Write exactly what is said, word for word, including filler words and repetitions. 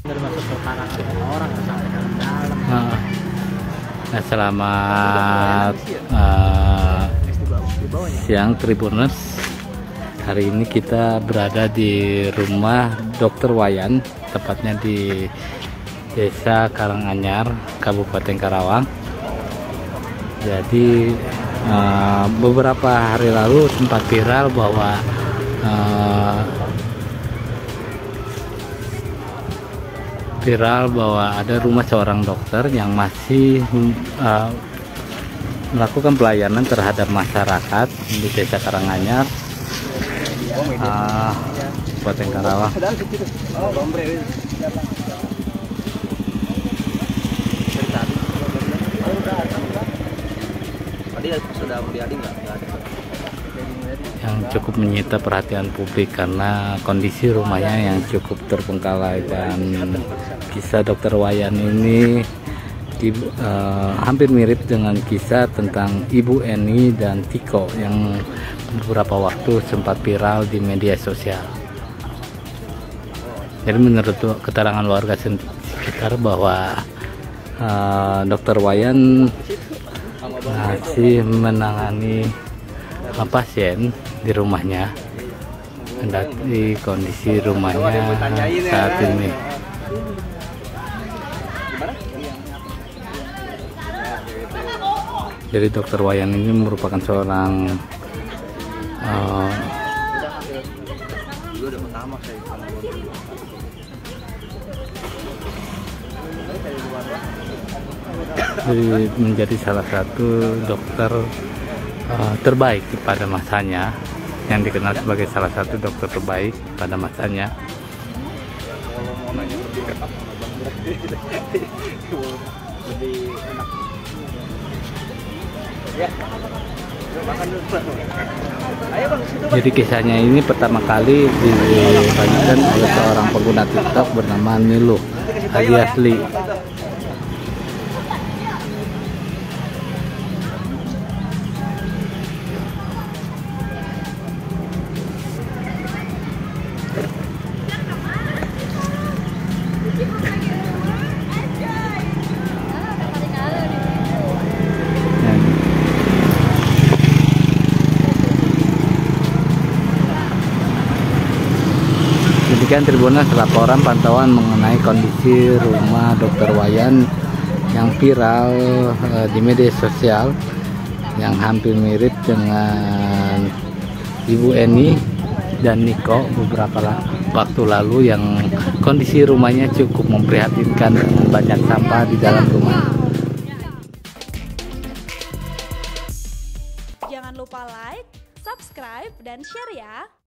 Dari masuk ke karangan orang sampai dalam dalam. Nah, nah, selamat uh, siang Tribuners. Hari ini kita berada di rumah dokter Wayan, tepatnya di Desa Karanganyar, Kabupaten Karawang. Jadi uh, beberapa hari lalu sempat viral bahwa uh, viral bahwa ada rumah seorang dokter yang masih uh, melakukan pelayanan terhadap masyarakat di Desa Karanganyar, uh, Kabupaten Karawang. Yang cukup menyita perhatian publik karena kondisi rumahnya yang cukup terbengkalai, dan kisah dokter Wayan ini ibu, uh, hampir mirip dengan kisah tentang Ibu Eni dan Tiko yang beberapa waktu sempat viral di media sosial. Jadi menurut keterangan warga sekitar bahwa uh, dokter Wayan masih menangani uh, pasien di rumahnya, kendati kondisi rumahnya saat ini. Jadi dokter Wayan ini merupakan seorang uh, menjadi salah satu dokter uh, terbaik pada masanya, yang dikenal sebagai salah satu dokter terbaik pada masanya. Jadi kisahnya ini pertama kali dibagikan oleh seorang pengguna TikTok bernama Nilu alias Li. Demikian Tribuners laporan pantauan mengenai kondisi rumah dokter Wayan yang viral uh, di media sosial, yang hampir mirip dengan Ibu Eni dan Niko beberapa waktu lalu, yang kondisi rumahnya cukup memprihatinkan dengan banyak sampah di dalam rumah. Jangan lupa like, subscribe, dan share ya.